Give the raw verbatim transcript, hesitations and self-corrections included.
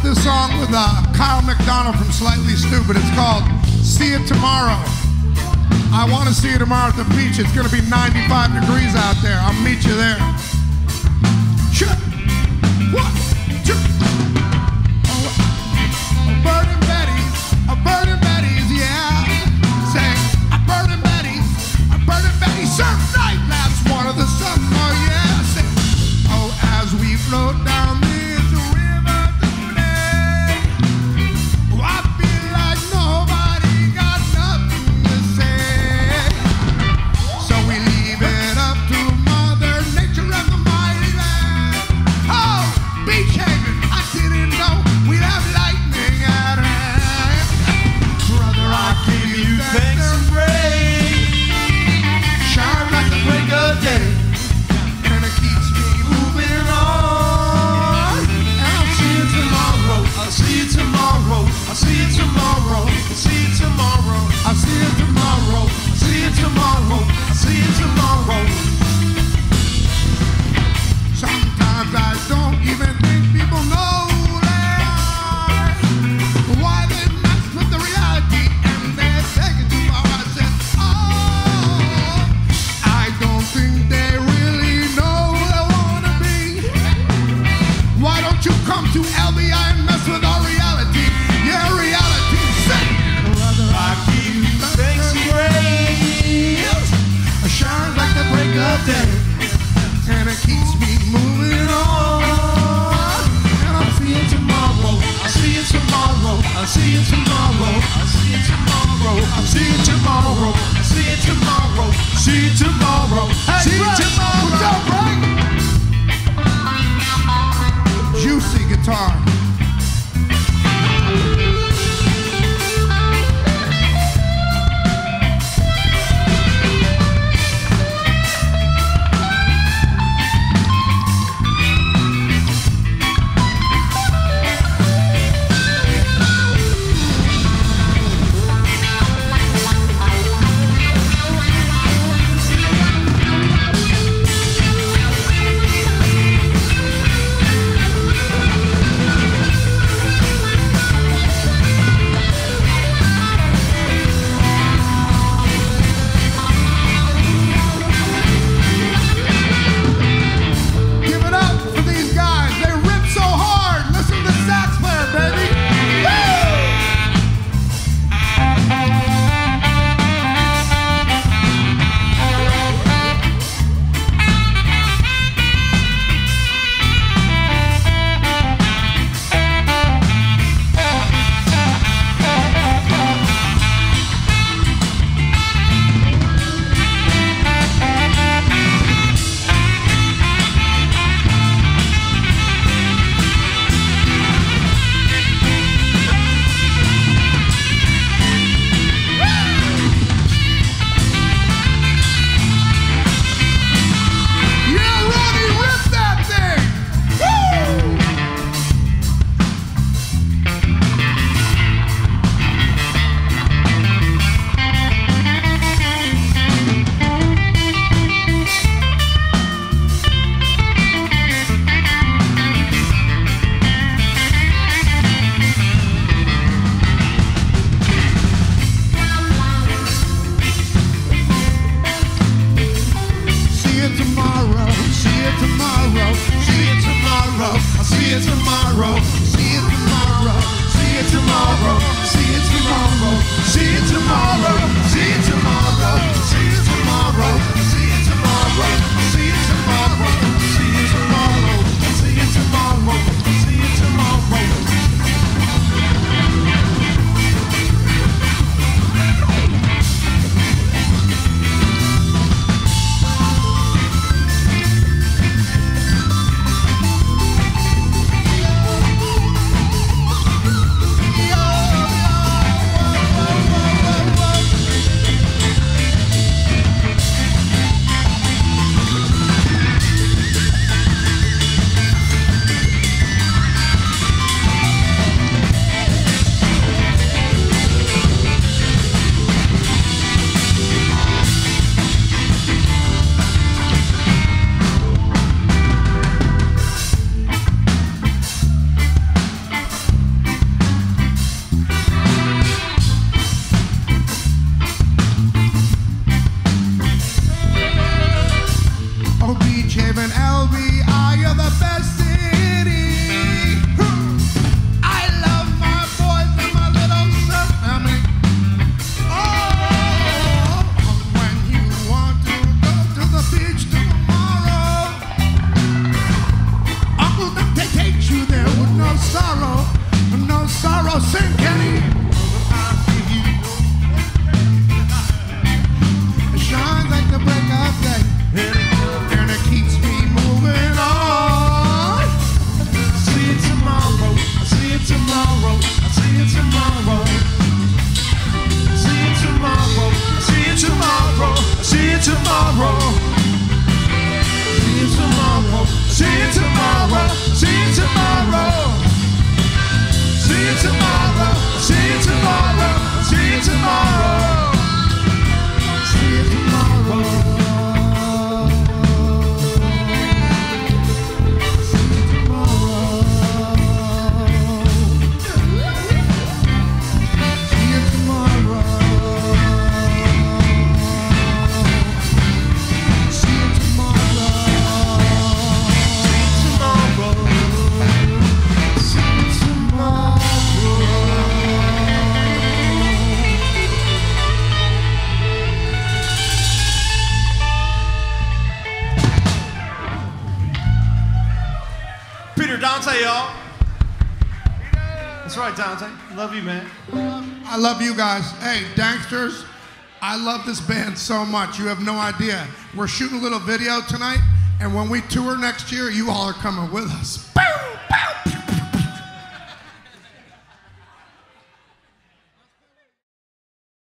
this song with uh, Kyle McDonald from Slightly Stupid. It's called See It Tomorrow. I want to see you tomorrow at the beach. It's going to be ninety-five degrees out there. I'll meet you there. Sure. One, two. Oh, a bird and Betty's, a bird and Betty's, yeah. Say, a bird and Betty's, a bird and Betty's. Surf night, last one of the summer, yeah. Say, oh, as we float down this river today, oh, I feel like nobody got nothing to say. So we leave it up to Mother Nature and the mighty land. Oh, beach haven, I didn't know we'd have lightning at hand. Brother, I give you thanks and praise. Shine like the break of day, and it keeps me moving on. And I'll see you tomorrow. I'll see you tomorrow. I'll see you tomorrow. I'll see you tomorrow. I'll see you tomorrow. I'll see you tomorrow. I'll see you tomorrow. Sometimes I don't even think people know that. Why they mess with the reality and they take it too far. I said, oh, I don't think they really know who they want to be. Why don't you come to L B I and mess with our reality? Yeah, reality set. Brother, I give you thanks and praise. It shines like the break of day, and it keeps me moving on. And I'll see you tomorrow. I'll see you tomorrow. I'll see you tomorrow. I'll see you tomorrow. I'll see you tomorrow. I'll see you tomorrow. See you tomorrow. See you tomorrow. What's up, Frank? Juicy guitar. Sing, Kenny. It shines like the break of day, and it keeps me moving on. See you tomorrow. I see you tomorrow. I see you tomorrow. See you tomorrow. I see you tomorrow. I see you tomorrow. See you tomorrow. See you tomorrow. See you tomorrow. See you tomorrow. See you tomorrow. See you tomorrow. See you tomorrow. Dante, y'all. That's right, Dante. Love you, man. I love you guys. Hey, Danksters, I love this band so much. You have no idea. We're shooting a little video tonight, and when we tour next year, you all are coming with us.